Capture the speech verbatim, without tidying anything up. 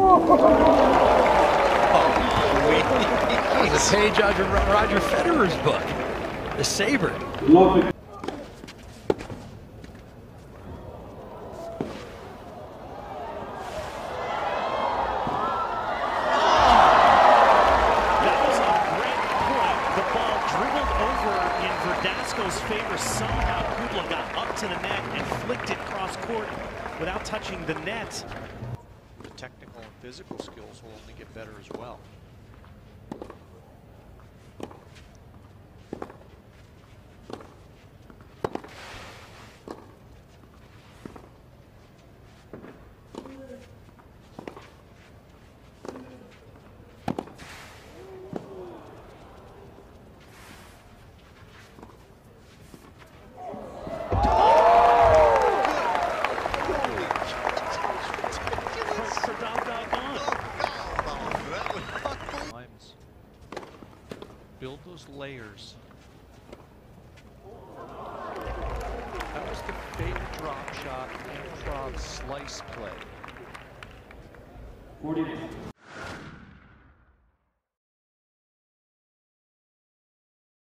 That was a page out of Roger Federer's book, The Saber. Love it. Favor somehow Kudla got up to the net and flicked it cross court without touching the net. The technical and physical skills will only get better as well. Build those layers. That was the fake drop shot, improv slice play. forty.